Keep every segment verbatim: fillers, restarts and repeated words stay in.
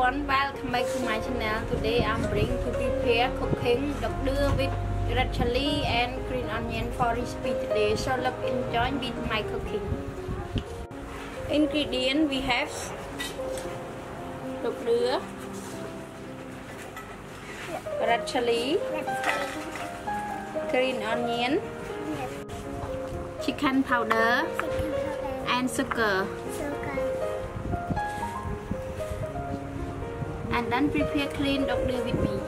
everyone, welcome back to my channel. Today I'm bringing to prepare cooking Dok Douer with red chili and green onion for recipe today. So let's enjoy with my cooking. Ingredient we have Dok Douer, red chili, green onion, chicken powder, and sugar. And then prepare clean Dok Douer with me.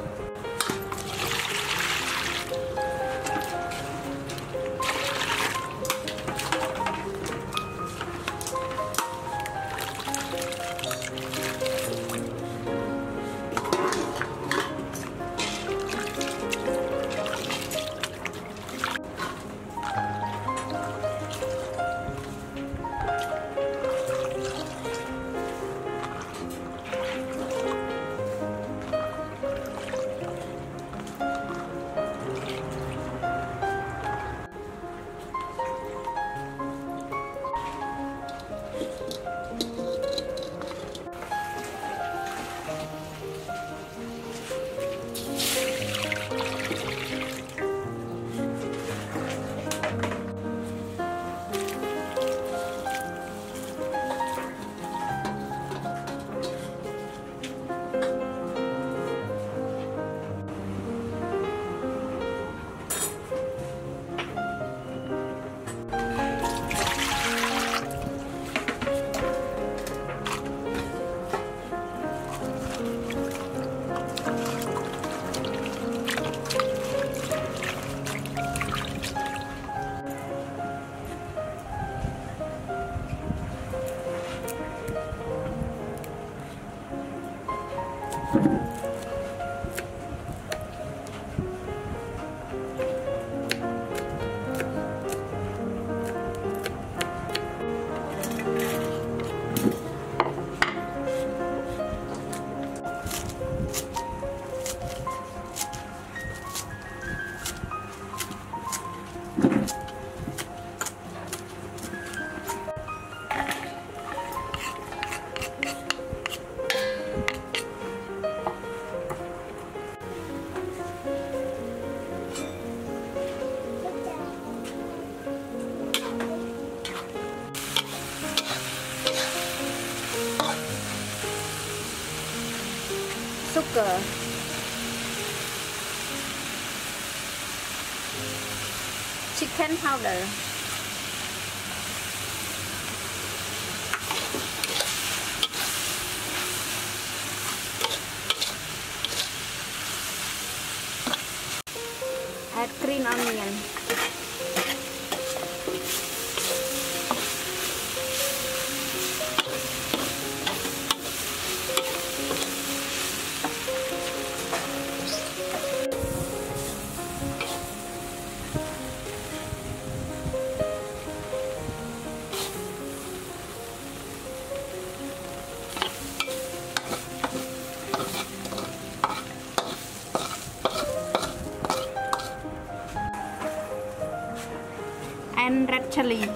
Sugar, chicken powder, add green onion, and red chili.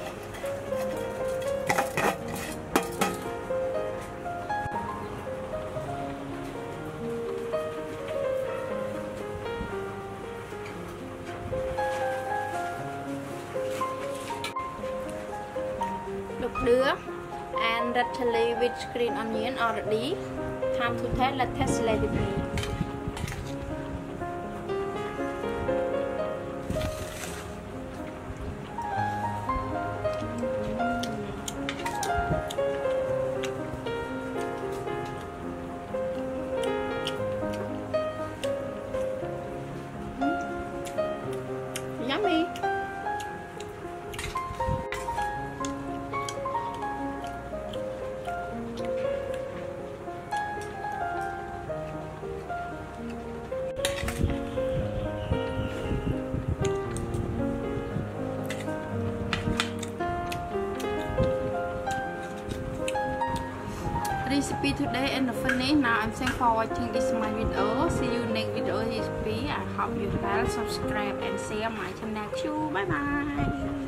Dok Douer and red chili with green onion already. Time to taste. Let's taste it with me. Yummy. Recipe today and the finish. Now I'm thanks for watching this my video. See you next video recipe. I hope you will subscribe and share my channel too. Bye bye.